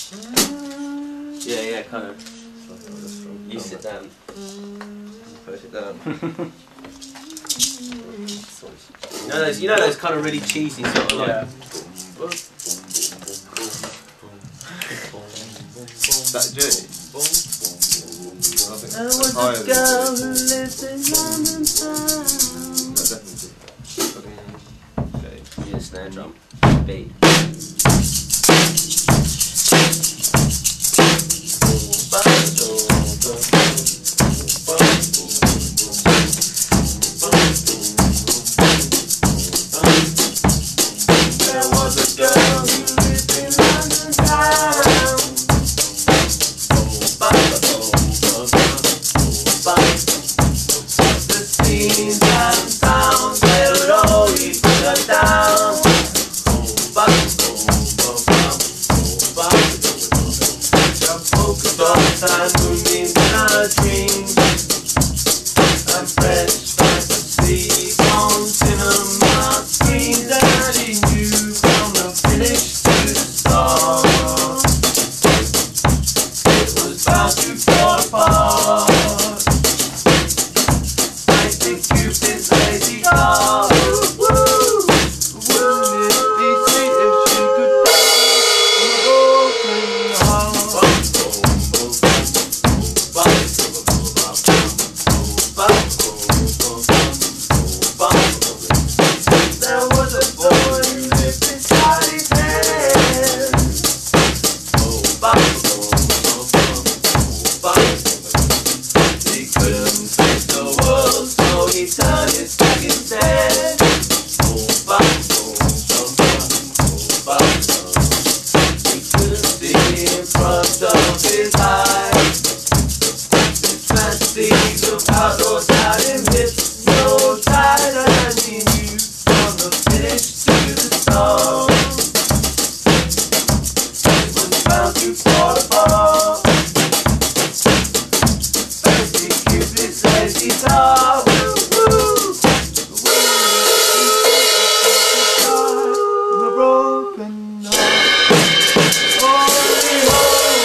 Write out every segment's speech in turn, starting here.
Yeah, yeah, kind of. You sit down. Push it down. You know those kind of really cheesy sort of like. Yeah. That G? There was a girl who lived in London town. No, definitely. You need a snare drum. Beat. There was a girl who lived in London town. The scenes and sounds, they would always put her down. The polka dots and moonbeams in her dreams, and French fantasy on cinema screens, and he knew from the finish to the start it was bound to fall apart. Cupid's lazy doll. Wouldn't it be sweet if she could die from a broken heart? There was a boy who lived inside his head. He couldn't face the world, so he turned his back instead. He couldn't see in front of his eyes. His fantasies of outdoors had him hypnotized, and he knew from the finish to the song it was bound to fall apart. Cupid's lazy doll. From a broken heart. Only hope.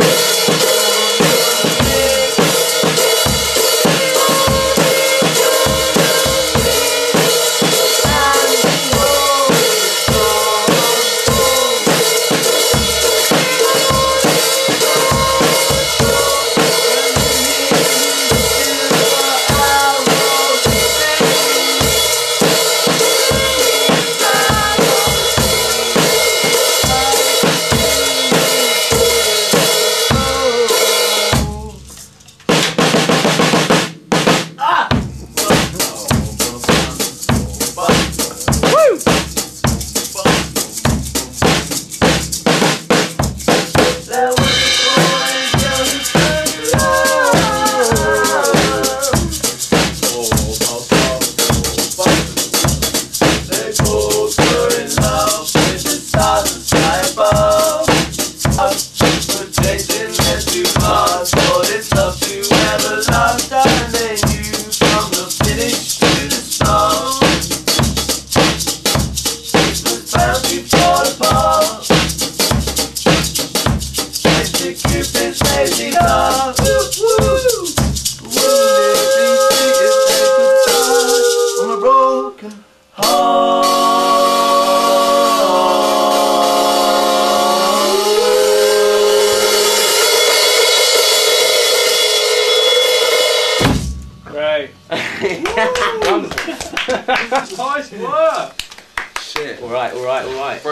There was a boy and girl who turned to love. They both were in love with the stars and sky above. But they didn't get too far for this love to ever last, and they knew from the finish to the start it was bound to fall apart. Cupid's lazy doll. Wouldn't it be sweet if they could die from a broken heart? Great. Nice work. Shit. All right.